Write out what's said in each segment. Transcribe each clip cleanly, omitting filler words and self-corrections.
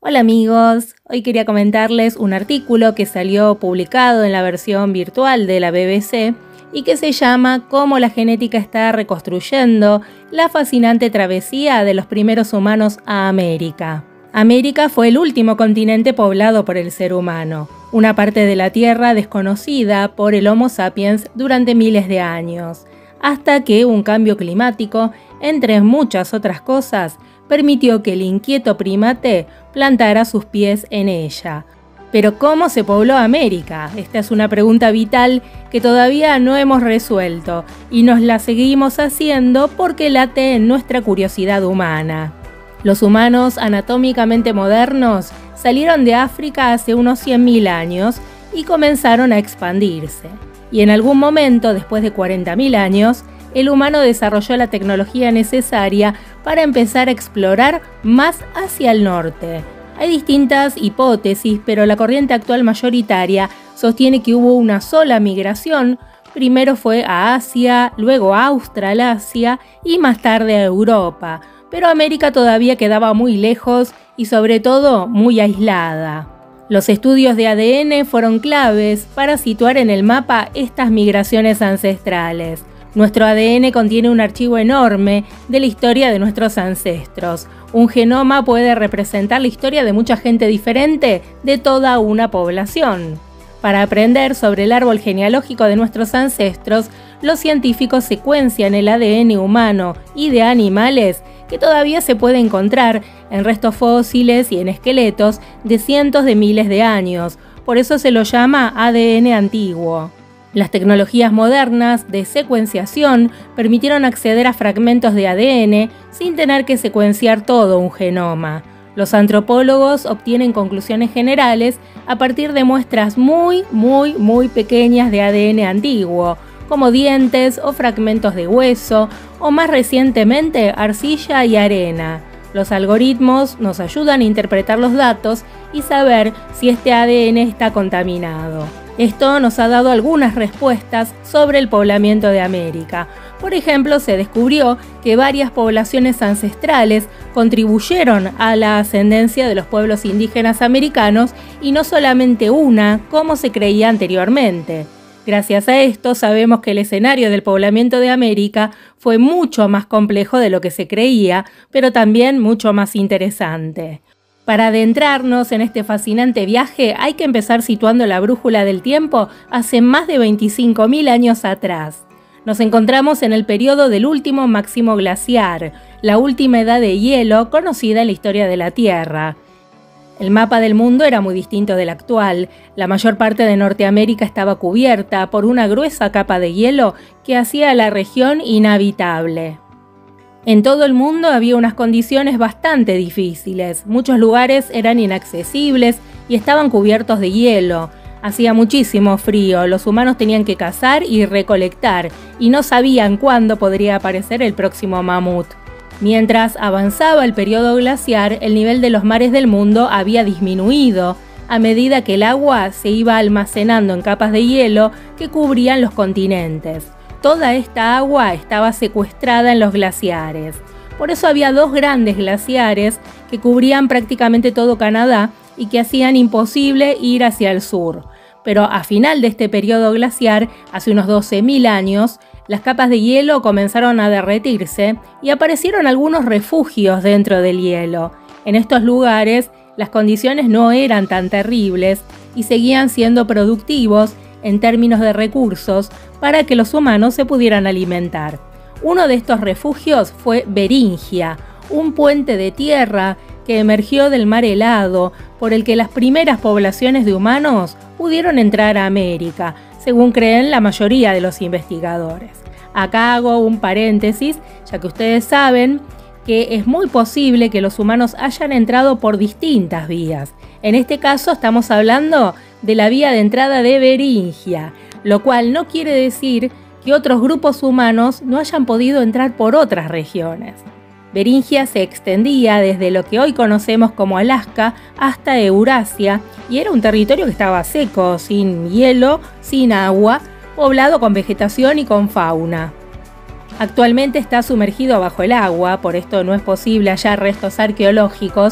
Hola amigos, hoy quería comentarles un artículo que salió publicado en la versión virtual de la BBC y que se llama Cómo la genética está reconstruyendo la fascinante travesía de los primeros humanos a América. América fue el último continente poblado por el ser humano, una parte de la Tierra desconocida por el Homo sapiens durante miles de años, hasta que un cambio climático, entre muchas otras cosas, permitió que el inquieto primate plantara sus pies en ella. Pero ¿cómo se pobló América? Esta es una pregunta vital que todavía no hemos resuelto y nos la seguimos haciendo porque late en nuestra curiosidad humana. Los humanos anatómicamente modernos salieron de África hace unos 100.000 años y comenzaron a expandirse. Y en algún momento, después de 40.000 años, el humano desarrolló la tecnología necesaria para empezar a explorar más hacia el norte. Hay distintas hipótesis, pero la corriente actual mayoritaria sostiene que hubo una sola migración. Primero fue a Asia, luego a Australasia y más tarde a Europa. Pero América todavía quedaba muy lejos y sobre todo muy aislada. Los estudios de ADN fueron claves para situar en el mapa estas migraciones ancestrales. Nuestro ADN contiene un archivo enorme de la historia de nuestros ancestros. Un genoma puede representar la historia de mucha gente diferente de toda una población. Para aprender sobre el árbol genealógico de nuestros ancestros, los científicos secuencian el ADN humano y de animales que todavía se puede encontrar en restos fósiles y en esqueletos de cientos de miles de años. Por eso se lo llama ADN antiguo. Las tecnologías modernas de secuenciación permitieron acceder a fragmentos de ADN sin tener que secuenciar todo un genoma. Los antropólogos obtienen conclusiones generales a partir de muestras muy pequeñas de ADN antiguo, como dientes o fragmentos de hueso, o más recientemente arcilla y arena. Los algoritmos nos ayudan a interpretar los datos y saber si este ADN está contaminado. Esto nos ha dado algunas respuestas sobre el poblamiento de América. Por ejemplo, se descubrió que varias poblaciones ancestrales contribuyeron a la ascendencia de los pueblos indígenas americanos y no solamente una, como se creía anteriormente. Gracias a esto sabemos que el escenario del poblamiento de América fue mucho más complejo de lo que se creía, pero también mucho más interesante. Para adentrarnos en este fascinante viaje hay que empezar situando la brújula del tiempo hace más de 25.000 años atrás. Nos encontramos en el periodo del último máximo glaciar, la última edad de hielo conocida en la historia de la Tierra. El mapa del mundo era muy distinto del actual. La mayor parte de Norteamérica estaba cubierta por una gruesa capa de hielo que hacía la región inhabitable. En todo el mundo había unas condiciones bastante difíciles. Muchos lugares eran inaccesibles y estaban cubiertos de hielo. Hacía muchísimo frío, los humanos tenían que cazar y recolectar, y no sabían cuándo podría aparecer el próximo mamut. Mientras avanzaba el periodo glaciar, el nivel de los mares del mundo había disminuido, a medida que el agua se iba almacenando en capas de hielo que cubrían los continentes. Toda esta agua estaba secuestrada en los glaciares. Por eso había dos grandes glaciares que cubrían prácticamente todo Canadá y que hacían imposible ir hacia el sur. Pero a final de este periodo glaciar, hace unos 12.000 años, las capas de hielo comenzaron a derretirse y aparecieron algunos refugios dentro del hielo. En estos lugares, las condiciones no eran tan terribles y seguían siendo productivos en términos de recursos para que los humanos se pudieran alimentar. Uno de estos refugios fue Beringia, un puente de tierra que emergió del mar helado por el que las primeras poblaciones de humanos pudieron entrar a América, según creen la mayoría de los investigadores. Acá hago un paréntesis, ya que ustedes saben que es muy posible que los humanos hayan entrado por distintas vías. En este caso estamos hablando de la vía de entrada de Beringia, lo cual no quiere decir que otros grupos humanos no hayan podido entrar por otras regiones. Beringia se extendía desde lo que hoy conocemos como Alaska hasta Eurasia y era un territorio que estaba seco, sin hielo, sin agua, poblado con vegetación y con fauna. Actualmente está sumergido bajo el agua, por esto no es posible hallar restos arqueológicos,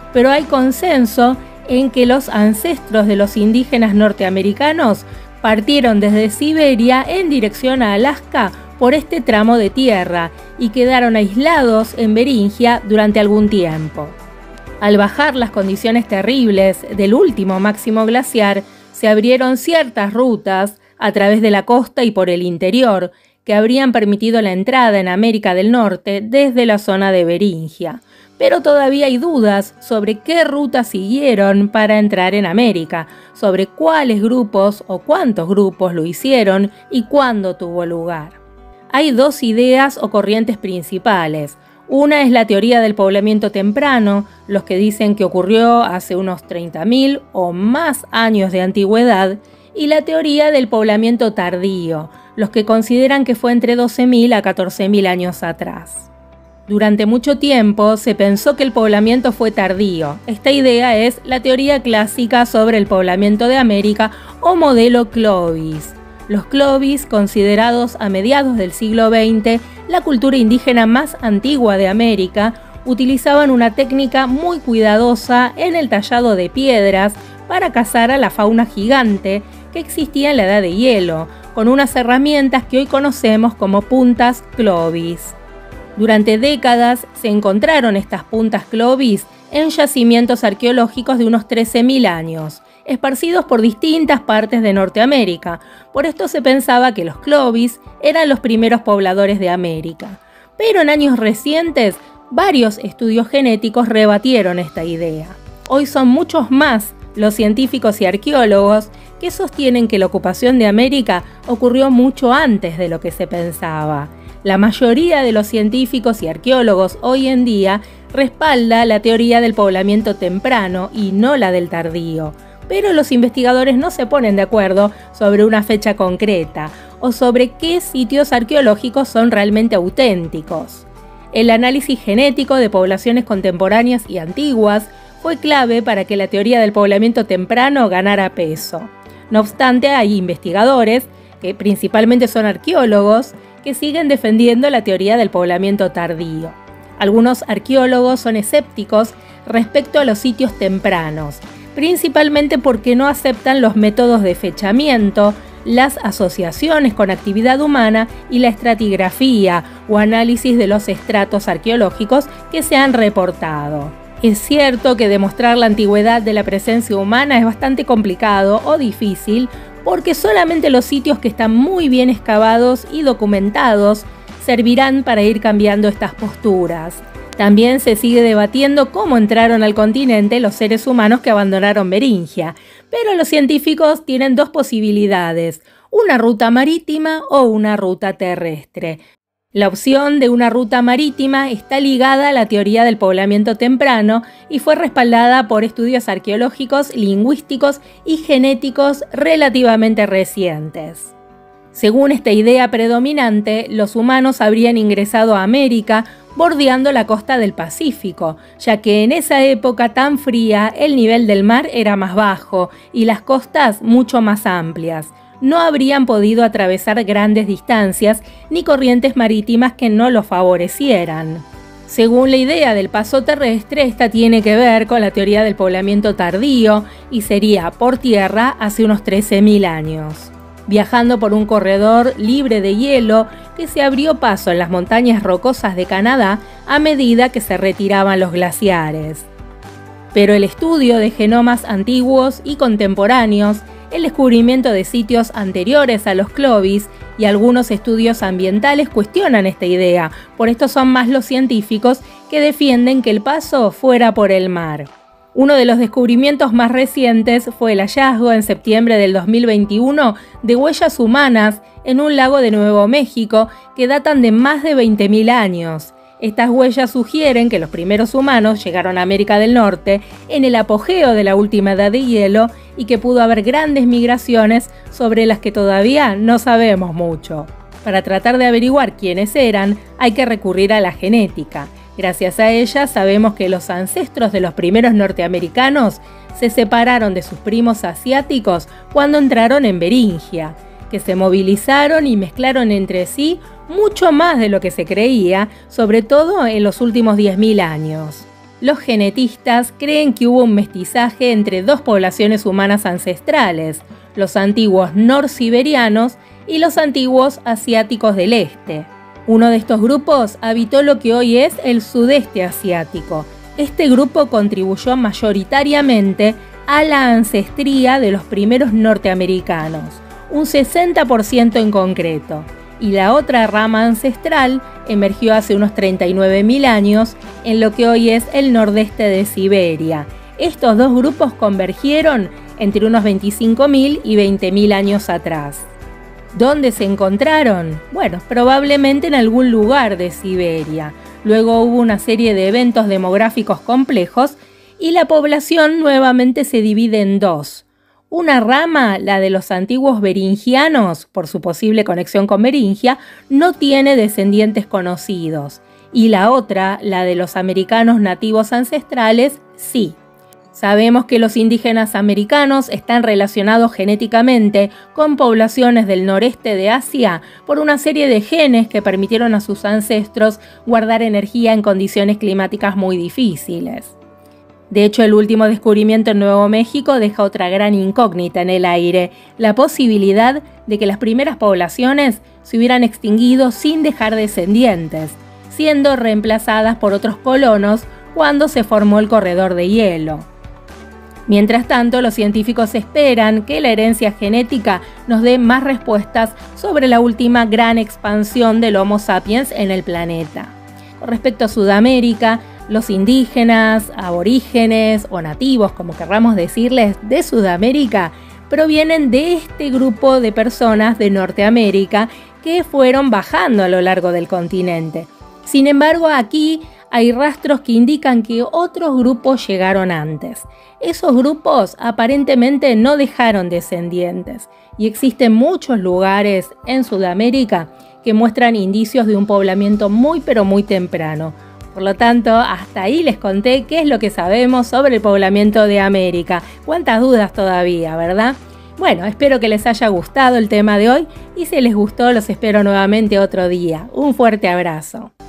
pero hay consenso en que los ancestros de los indígenas norteamericanos partieron desde Siberia en dirección a Alaska por este tramo de tierra y quedaron aislados en Beringia durante algún tiempo. Al bajar las condiciones terribles del último máximo glaciar, se abrieron ciertas rutas a través de la costa y por el interior que habrían permitido la entrada en América del Norte desde la zona de Beringia. Pero todavía hay dudas sobre qué rutas siguieron para entrar en América, sobre cuáles grupos o cuántos grupos lo hicieron y cuándo tuvo lugar. Hay dos ideas o corrientes principales. Una es la teoría del poblamiento temprano, los que dicen que ocurrió hace unos 30.000 o más años de antigüedad, y la teoría del poblamiento tardío, los que consideran que fue entre 12.000 a 14.000 años atrás. Durante mucho tiempo se pensó que el poblamiento fue tardío. Esta idea es la teoría clásica sobre el poblamiento de América o modelo Clovis. Los Clovis, considerados a mediados del siglo XX la cultura indígena más antigua de América, utilizaban una técnica muy cuidadosa en el tallado de piedras para cazar a la fauna gigante que existía en la Edad de Hielo, con unas herramientas que hoy conocemos como puntas Clovis. Durante décadas se encontraron estas puntas Clovis en yacimientos arqueológicos de unos 13.000 años, esparcidos por distintas partes de Norteamérica. Por esto se pensaba que los Clovis eran los primeros pobladores de América. Pero en años recientes, varios estudios genéticos rebatieron esta idea. Hoy son muchos más los científicos y arqueólogos que sostienen que la ocupación de América ocurrió mucho antes de lo que se pensaba. La mayoría de los científicos y arqueólogos hoy en día respalda la teoría del poblamiento temprano y no la del tardío. Pero los investigadores no se ponen de acuerdo sobre una fecha concreta o sobre qué sitios arqueológicos son realmente auténticos. El análisis genético de poblaciones contemporáneas y antiguas fue clave para que la teoría del poblamiento temprano ganara peso. No obstante, hay investigadores, que principalmente son arqueólogos, que siguen defendiendo la teoría del poblamiento tardío. Algunos arqueólogos son escépticos respecto a los sitios tempranos, principalmente porque no aceptan los métodos de fechamiento, las asociaciones con actividad humana y la estratigrafía o análisis de los estratos arqueológicos que se han reportado. Es cierto que demostrar la antigüedad de la presencia humana es bastante complicado o difícil porque solamente los sitios que están muy bien excavados y documentados servirán para ir cambiando estas posturas. También se sigue debatiendo cómo entraron al continente los seres humanos que abandonaron Beringia, pero los científicos tienen dos posibilidades, una ruta marítima o una ruta terrestre. La opción de una ruta marítima está ligada a la teoría del poblamiento temprano y fue respaldada por estudios arqueológicos, lingüísticos y genéticos relativamente recientes. Según esta idea predominante, los humanos habrían ingresado a América bordeando la costa del Pacífico, ya que en esa época tan fría el nivel del mar era más bajo y las costas mucho más amplias. No habrían podido atravesar grandes distancias ni corrientes marítimas que no lo favorecieran. Según la idea del paso terrestre, esta tiene que ver con la teoría del poblamiento tardío y sería por tierra hace unos 13.000 años, viajando por un corredor libre de hielo que se abrió paso en las montañas rocosas de Canadá a medida que se retiraban los glaciares. Pero el estudio de genomas antiguos y contemporáneos, el descubrimiento de sitios anteriores a los Clovis y algunos estudios ambientales cuestionan esta idea, por esto son más los científicos que defienden que el paso fuera por el mar. Uno de los descubrimientos más recientes fue el hallazgo en septiembre del 2021 de huellas humanas en un lago de Nuevo México que datan de más de 20.000 años. Estas huellas sugieren que los primeros humanos llegaron a América del Norte en el apogeo de la última edad de hielo y que pudo haber grandes migraciones sobre las que todavía no sabemos mucho. Para tratar de averiguar quiénes eran, hay que recurrir a la genética. Gracias a ella sabemos que los ancestros de los primeros norteamericanos se separaron de sus primos asiáticos cuando entraron en Beringia, que se movilizaron y mezclaron entre sí mucho más de lo que se creía, sobre todo en los últimos 10.000 años. Los genetistas creen que hubo un mestizaje entre dos poblaciones humanas ancestrales, los antiguos norsiberianos y los antiguos asiáticos del este. Uno de estos grupos habitó lo que hoy es el sudeste asiático. Este grupo contribuyó mayoritariamente a la ancestría de los primeros norteamericanos, un 60% en concreto, y la otra rama ancestral emergió hace unos 39.000 años en lo que hoy es el nordeste de Siberia. Estos dos grupos convergieron entre unos 25.000 y 20.000 años atrás. ¿Dónde se encontraron? Bueno, probablemente en algún lugar de Siberia. Luego hubo una serie de eventos demográficos complejos y la población nuevamente se divide en dos. Una rama, la de los antiguos beringianos, por su posible conexión con Beringia, no tiene descendientes conocidos. Y la otra, la de los americanos nativos ancestrales, sí. Sabemos que los indígenas americanos están relacionados genéticamente con poblaciones del noreste de Asia por una serie de genes que permitieron a sus ancestros guardar energía en condiciones climáticas muy difíciles. De hecho, el último descubrimiento en Nuevo México deja otra gran incógnita en el aire, la posibilidad de que las primeras poblaciones se hubieran extinguido sin dejar descendientes, siendo reemplazadas por otros colonos cuando se formó el corredor de hielo. Mientras tanto, los científicos esperan que la herencia genética nos dé más respuestas sobre la última gran expansión del Homo sapiens en el planeta. Con respecto a Sudamérica, los indígenas, aborígenes o nativos, como querramos decirles, de Sudamérica, provienen de este grupo de personas de Norteamérica que fueron bajando a lo largo del continente. Sin embargo, aquí hay rastros que indican que otros grupos llegaron antes. Esos grupos aparentemente no dejaron descendientes y existen muchos lugares en Sudamérica que muestran indicios de un poblamiento muy pero muy temprano. Por lo tanto, hasta ahí les conté qué es lo que sabemos sobre el poblamiento de América. Cuántas dudas todavía, ¿verdad? Bueno, espero que les haya gustado el tema de hoy y si les gustó los espero nuevamente otro día. Un fuerte abrazo.